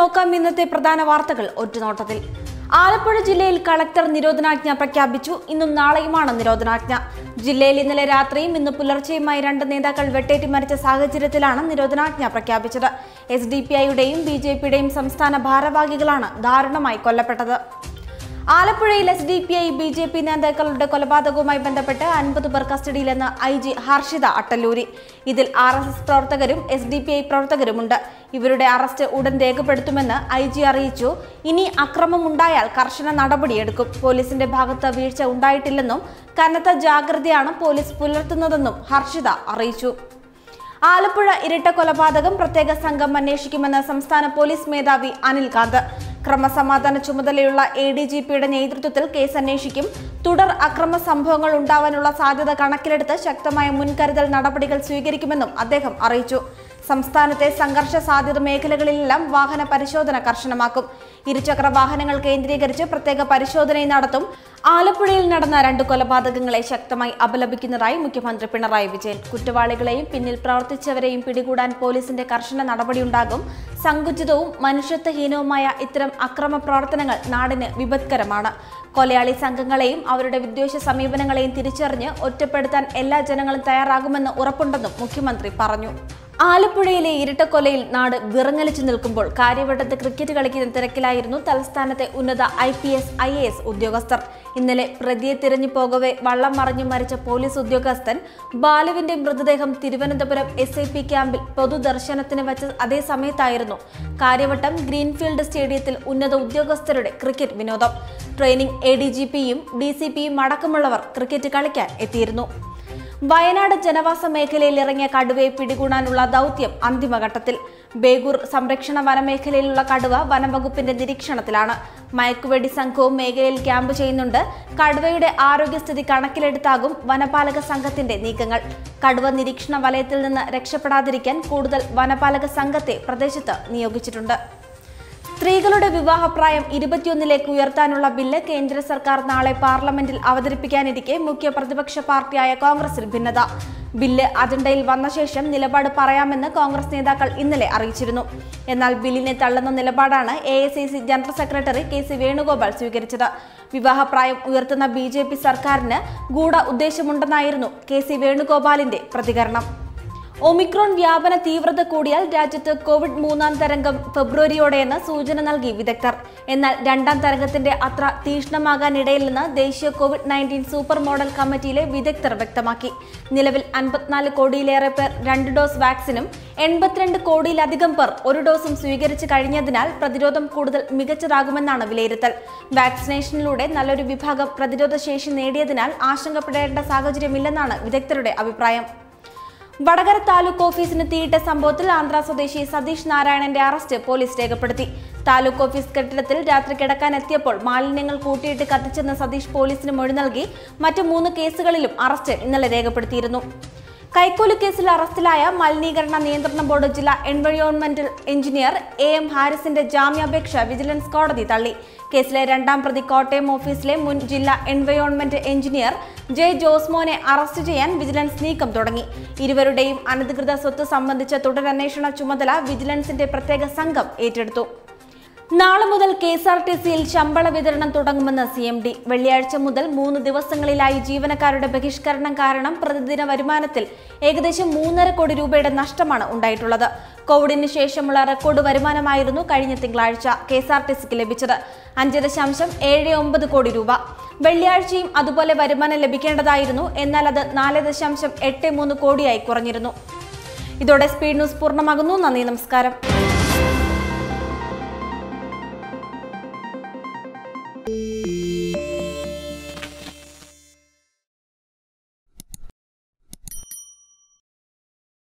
നോക്കാം ഇന്നത്തെ പ്രധാന വാർത്തകൾ ഒറ്റനോട്ടത്തിൽ. ആലപ്പുഴ ജില്ലയിൽ കളക്ടർ നിരോധനാജ്ഞ പ്രഖ്യാപിച്ചു. ഇന്നും നാളെയുമാണ് നിരോധനാജ്ഞ. ജില്ലയിൽ ഇന്നലെ രാത്രിയും ഇന്ന് പുലർച്ചെയുമായി 2 നേതാക്കൾ വെട്ടേറ്റ് മരിച്ച സാഹചര്യത്തിലാണ് നിരോധനാജ്ഞ പ്രഖ്യാപിച്ചത്. SDPIയുടെയും BJPയുടെയും സംസ്ഥാന ഭാരവാഹികളാണ് ദാരുണമായി കൊല്ലപ്പെട്ടത്. ആലപ്പുഴയിൽ SDPI BJP നേതാക്കളുടെ കൊലപാതകവുമായി ബന്ധപ്പെട്ട് 50 പേർ കസ്റ്റഡിയിലെന്ന് IG ഹർഷിത അട്ടല്ലൂരി. ഇതിൽ RSS പ്രവർത്തകരും SDPI പ്രവർത്തകരുമുണ്ട്. ഇവരുടെ അറസ്റ്റ് ഉടൻ രേഖപ്പെടുത്തുമെന്ന് IG അറിയിച്ചു. ഇനി അക്രമമുണ്ടായാൽ കർശന നടപടിയെടുക്കും. പോലീസിന്റെ ഭാഗത്ത് വീഴ്ച ഉണ്ടായിട്ടില്ലെന്നും കനത്ത ജാഗ്രതയാണ് പോലീസ് പുലർത്തുന്നതെന്നും ഹർഷിത അറിയിച്ചു. ആലപ്പുഴ ഇരട്ട കൊലപാതകം പ്രത്യേക സംഘം അന്വേഷിക്കുമെന്ന് സംസ്ഥാന പോലീസ് മേധാവി അനിൽ കാന്ത്. ക്രമസമാധാന ചുമതലയുള്ള ADGPയുടെ നേതൃത്വത്തിൽ കേസ് അന്വേഷിക്കും. തുടർ അക്രമ സംഭവങ്ങൾ ഉണ്ടാവാനുള്ള സാധ്യത കണക്കിലെടുത്ത് ശക്തമായ മുൻകരുതൽ നടപടികൾ സ്വീകരിക്കുമെന്നും അദ്ദേഹം അറിയിച്ചു. സംസ്ഥാനത്തെ സംഘർഷ സാധ്യത മേഖലകളിലെല്ലാം വാഹന പരിശോധന കർശനമാക്കും. ഇരുചക്ര വാഹനങ്ങൾ കേന്ദ്രീകരിച്ച് പ്രത്യേക പരിശോധനയും നടത്തും. ആലപ്പുഴയിൽ നടന്ന 2 കൊലപാതകങ്ങളെ ശക്തമായി അപലപിക്കുന്നതായി മുഖ്യമന്ത്രി പിണറായി വിജയൻ. കുറ്റവാളികളെയും പിന്നിൽ പ്രവർത്തിച്ചവരെയും പിടികൂടാൻ പോലീസിന്റെ കർശന നടപടിയുണ്ടാകും. സങ്കുചിതവും മനുഷ്യത്വഹീനവുമായ ഇത്തരം അക്രമ പ്രവർത്തനങ്ങൾ നാടിന് വിപത്കരമാണ്. കൊലയാളി സംഘങ്ങളെയും അവരുടെ വിദ്വേഷ സമീപനങ്ങളെയും തിരിച്ചറിഞ്ഞ് ഒറ്റപ്പെടുത്താൻ എല്ലാ ജനങ്ങളും തയ്യാറാകുമെന്ന് ഉറപ്പുണ്ടെന്നും മുഖ്യമന്ത്രി പറഞ്ഞു. ആലപ്പുഴയിലെ ഇരട്ടക്കൊലയിൽ നാട് വിറങ്ങലിച്ചു നിൽക്കുമ്പോൾ കാര്യവട്ടത്ത് ക്രിക്കറ്റ് കളിക്കുന്ന തിരക്കിലായിരുന്നു തലസ്ഥാനത്തെ ഉന്നത IPS IAS ഉദ്യോഗസ്ഥർ. ഇന്നലെ പ്രതിയെ തിരഞ്ഞു പോകവെ വള്ളം മറിഞ്ഞു മരിച്ച പോലീസ് ഉദ്യോഗസ്ഥൻ ബാലുവിന്റെ മൃതദേഹം തിരുവനന്തപുരം SIP ക്യാമ്പിൽ പൊതുദർശനത്തിന് വച്ച അതേ സമയത്തായിരുന്നു കാര്യവട്ടം ഗ്രീൻഫീൽഡ് സ്റ്റേഡിയത്തിൽ ഉന്നത ഉദ്യോഗസ്ഥരുടെ ക്രിക്കറ്റ് വിനോദം. ട്രെയിനിംഗ് ADGPയും DCPയും അടക്കമുള്ളവർ ക്രിക്കറ്റ് കളിക്കാൻ എത്തിയിരുന്നു. വയനാട് ജനവാസ മേഖലയിൽ ഇറങ്ങിയ കടുവയെ പിടികൂടാനുള്ള ദൗത്യം അന്തിമഘട്ടത്തിൽ. ബേഗൂർ സംരക്ഷണ വനമേഖലയിലുള്ള കടുവ വനംവകുപ്പിന്റെ നിരീക്ഷണത്തിലാണ്. മയക്കുവെടി സംഘവും മേഖലയിൽ ക്യാമ്പ് ചെയ്യുന്നുണ്ട്. കടുവയുടെ ആരോഗ്യസ്ഥിതി കണക്കിലെടുത്താകും വനപാലക സംഘത്തിന്റെ നീക്കങ്ങൾ. കടുവ നിരീക്ഷണ വലയത്തിൽ നിന്ന് രക്ഷപ്പെടാതിരിക്കാൻ കൂടുതൽ വനപാലക സംഘത്തെ പ്രദേശത്ത് നിയോഗിച്ചിട്ടുണ്ട്. സ്ത്രീകളുടെ വിവാഹപ്രായം 21ലേക്ക് ഉയർത്താനുള്ള ബില്ല് കേന്ദ്ര സർക്കാർ നാളെ പാർലമെന്റിൽ അവതരിപ്പിക്കാനിരിക്കെ മുഖ്യ പ്രതിപക്ഷ പാർട്ടിയായ കോൺഗ്രസിൽ ഭിന്നത. ബില്ല് അജണ്ടയിൽ വന്ന ശേഷം നിലപാട് പറയാമെന്ന് കോൺഗ്രസ് നേതാക്കൾ ഇന്നലെ അറിയിച്ചിരുന്നു. എന്നാൽ ബില്ലിനെ തള്ളുന്ന നിലപാടാണ് AICC general secretary KC Venugopal സ്വീകരിച്ചത്. വിവാഹപ്രായം ഉയർത്തുന്ന BJP സർക്കാരിന് ഗൂഢ ഉദ്ദേശമുണ്ടെന്നായിരുന്നു KC വേണുഗോപാലിന്റെ പ്രതികരണം. ഒമിക്രോൺ വ്യാപന തീവ്രത കൂടിയാൽ രാജ്യത്ത് കോവിഡ് 3ാം തരംഗം ഫെബ്രുവരിയോടെയെന്ന് സൂചന നൽകി വിദഗ്ധർ. എന്നാൽ 2ാം തരംഗത്തിന്റെ അത്ര തീക്ഷ്ണമാകാനിടയില്ലെന്ന് ദേശീയ COVID-19 സൂപ്പർ മോഡൽ കമ്മിറ്റിയിലെ വിദഗ്ധർ വ്യക്തമാക്കി. നിലവിൽ 54 കോടിയിലേറെ പേർ 2 ഡോസ് വാക്സിനും 82 കോടിയിലധികം പേർ 1 ഡോസും സ്വീകരിച്ചു കഴിഞ്ഞതിനാൽ പ്രതിരോധം കൂടുതൽ മികച്ചതാകുമെന്നാണ് വിലയിരുത്തൽ. വാക്സിനേഷനിലൂടെ നല്ലൊരു വിഭാഗം പ്രതിരോധ ശേഷി നേടിയതിനാൽ ആശങ്കപ്പെടേണ്ട സാഹചര്യമില്ലെന്നാണ് വിദഗ്ധരുടെ അഭിപ്രായം. വടകര താലൂക്ക് ഓഫീസിന് തീയിട്ട സംഭവത്തിൽ ആന്ധ്ര സ്വദേശി സതീഷ് നാരായണന്റെ അറസ്റ്റ് പോലീസ് രേഖപ്പെടുത്തി. താലൂക്ക് ഓഫീസ് കെട്ടിടത്തിൽ രാത്രി കിടക്കാനെത്തിയപ്പോൾ മാലിന്യങ്ങൾ കൂട്ടിയിട്ട് കത്തിച്ചെന്ന് സതീഷ് പോലീസിന് മൊഴി നൽകി. മറ്റ് 3 കേസുകളിലും അറസ്റ്റ് ഇന്നലെ രേഖപ്പെടുത്തിയിരുന്നു. കൈക്കൂലി കേസിൽ അറസ്റ്റിലായ മലിനീകരണ നിയന്ത്രണ ബോർഡ് ജില്ലാ എൻവയോൺമെന്റൽ എഞ്ചിനീയർ AM ഹാരിസിന്റെ ജാമ്യാപേക്ഷ വിജിലൻസ് കോടതി തള്ളി. കേസിലെ 2ാം പ്രതി കോട്ടയം ഓഫീസിലെ മുൻ ജില്ലാ എൻവയോൺമെന്റ് എഞ്ചിനീയർ J. ജോസ്മോനെ അറസ്റ്റ് ചെയ്യാൻ വിജിലൻസ് നീക്കം തുടങ്ങി. ഇരുവരുടെയും അനധികൃത സ്വത്ത് സംബന്ധിച്ച തുടരന്വേഷണ ചുമതല വിജിലൻസിന്റെ പ്രത്യേക സംഘം ഏറ്റെടുത്തു. നാളെ മുതൽ KSRTCയിൽ ശമ്പള വിതരണം തുടങ്ങുമെന്ന് CMD. വെള്ളിയാഴ്ച മുതൽ 3 ദിവസങ്ങളിലായി ജീവനക്കാരുടെ ബഹിഷ്കരണം കാരണം പ്രതിദിന വരുമാനത്തിൽ ഏകദേശം 3.5 കോടി രൂപയുടെ നഷ്ടമാണ് ഉണ്ടായിട്ടുള്ളത്. കോവിഡിന് ശേഷമുള്ള റെക്കോർഡ് വരുമാനമായിരുന്നു കഴിഞ്ഞ തിങ്കളാഴ്ച KSRTCക്ക് ലഭിച്ചത്, 5.79 കോടി രൂപ. വെള്ളിയാഴ്ചയും അതുപോലെ വരുമാനം ലഭിക്കേണ്ടതായിരുന്നു. എന്നാൽ അത് 4.83 കോടിയായി കുറഞ്ഞിരുന്നു. ഇതോടെ സ്പീഡ് ന്യൂസ് പൂർണ്ണമാകുന്നു. നന്ദി, നമസ്കാരം.